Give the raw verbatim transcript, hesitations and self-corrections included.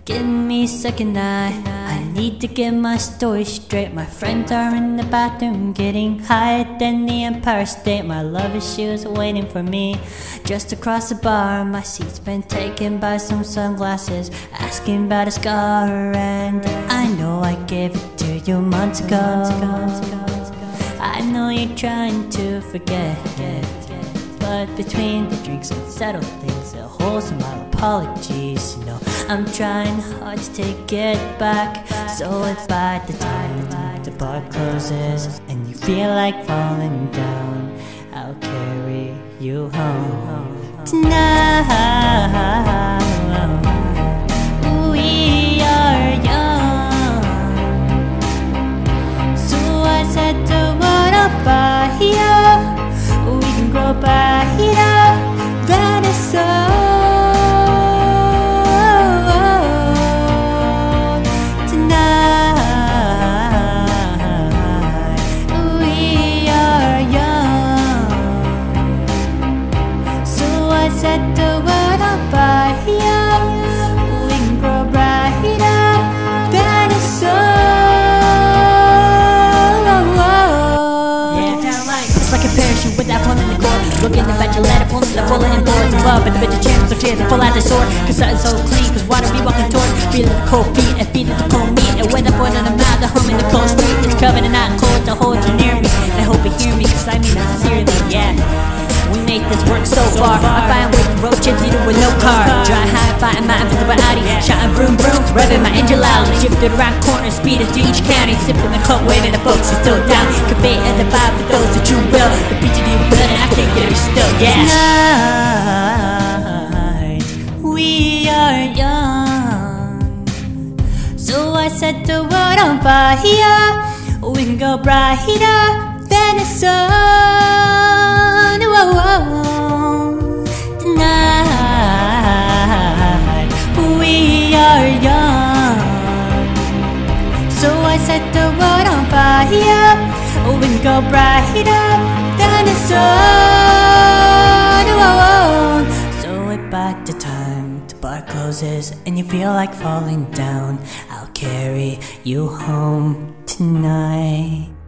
Give me a second, I, I need to get my story straight. My friends are in the bathroom getting higher than the Empire State. My love issues waiting for me just across the bar. My seat's been taken by some sunglasses asking about a scar, and I know I gave it to you months ago. I know you're trying to forget, but between the drinks and settle things, the holes in my apologies, you know, I'm trying hard to take it back. So if by the time the bar closes and you feel like falling down, I'll carry you home tonight. We are young, so I said to what up by here, we can grow by here, that is so. Set the world on fire, we can grow brighter, that is so. Yeah, down like just like a parachute without pulling the cord. Looking at your ladder, pulling the bullet and boards above, and the bitch champs so cheers and pull out the sword. Cause something's so clean, cause water be walking towards, feeling the cold feet and feeding the cold meat. And when I point on the mouth, the hum in the cold street, it's covered in hot cold to hold you near me. And I hope you hear me, cause I mean it sincerely, yeah. We make this work so far. I find ways to road trips even with no car. Dry high, fighting mountains with my Audi. Shouting vroom vroom, revving my engine loudly. Shifted around corners, speeding through each county. Sipping the cup, waving the folks who still down. Convey and the vibe for those that you will. The beat of your blood and I think that you're still gas. Tonight, we are young, so I set the world on fire. We can go brighter than the sun. Tonight, we are young, so I set the world on fire. We can go brighter than the sun. So if by the time the bar closes and you feel like falling down, I'll carry you home tonight.